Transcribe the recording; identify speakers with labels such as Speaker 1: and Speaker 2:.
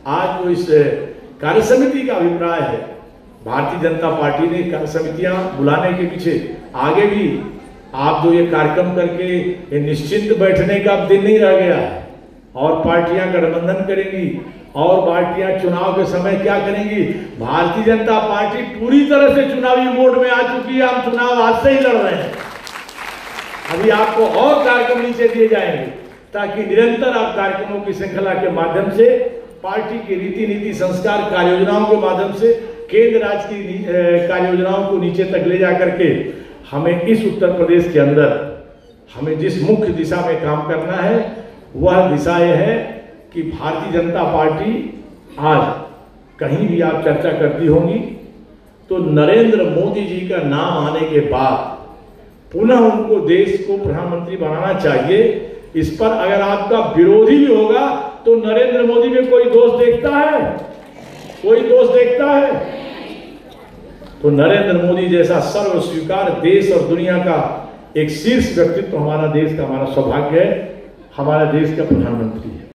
Speaker 1: आज जो इस कार्य समिति का अभिप्राय है, भारतीय जनता पार्टी ने कार्य समितियां बुलाने के पीछे आगे भी आप जो ये कार्यक्रम करके ये निश्चिंत बैठने का दिन नहीं रह गया है, और पार्टियां गठबंधन करेंगी और पार्टियां चुनाव के समय क्या करेंगी। भारतीय जनता पार्टी पूरी तरह से चुनावी मोड में आ चुकी है। हम चुनाव आज से ही लड़ रहे हैं। अभी आपको और कार्यक्रम नीचे दिए जाएंगे ताकि निरंतर आप कार्यक्रमों की श्रृंखला के माध्यम से, पार्टी की रीति नीति संस्कार कार्य योजनाओं के माध्यम से, केंद्र राज्य की कार्य योजनाओं को नीचे तक ले जा करके हमें इस उत्तर प्रदेश के अंदर हमें जिस मुख्य दिशा में काम करना है वह दिशा यह है कि भारतीय जनता पार्टी आज कहीं भी आप चर्चा करती होंगी तो नरेंद्र मोदी जी का नाम आने के बाद पुनः उनको देश को प्रधानमंत्री बनाना चाहिए। इस पर अगर आपका विरोधी भी होगा तो नरेंद्र मोदी में कोई दोष देखता है? कोई दोष देखता है? तो नरेंद्र मोदी जैसा सर्व स्वीकार देश और दुनिया का एक शीर्ष व्यक्तित्व हमारा देश का, हमारा सौभाग्य है, हमारा देश का प्रधानमंत्री है।